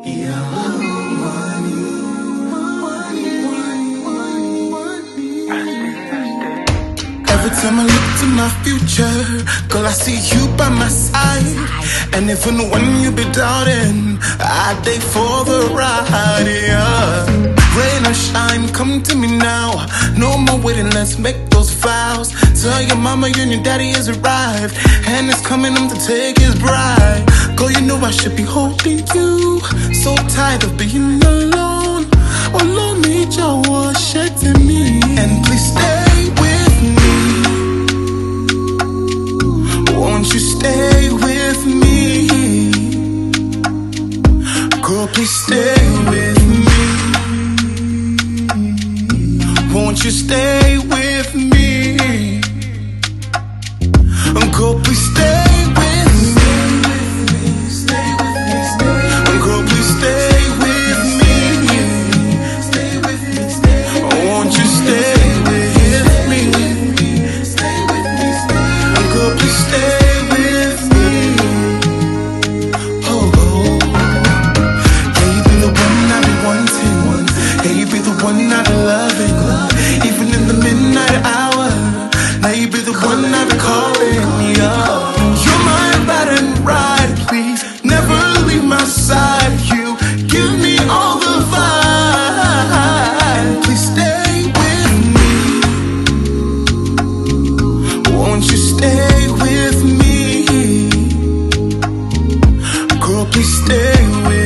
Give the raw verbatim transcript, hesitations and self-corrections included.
Every time I look to my future, girl, I see you by my side. And if and when you be doubting, I'd day for the ride, yeah. Rain or shine, come to me now. No more waiting, let's make those vows. Tell your mama you and your daddy has arrived, and it's coming home to take his bride. Girl, you know I should be holding you. So tired of being alone. Allow me, Jawa, shake me. And please stay with me. Won't you stay with me? Girl, please stay with me. Won't you stay with me? Girl, please stay with me. Girl, please stay with me. Won't you stay with me? Girl, please stay. One night of loving, even in the midnight hour. Now you be the one I be calling, yeah. You're my ride and ride, please never leave my side. You give me all the vibe. Please stay with me. Won't you stay with me? Girl, please stay with me.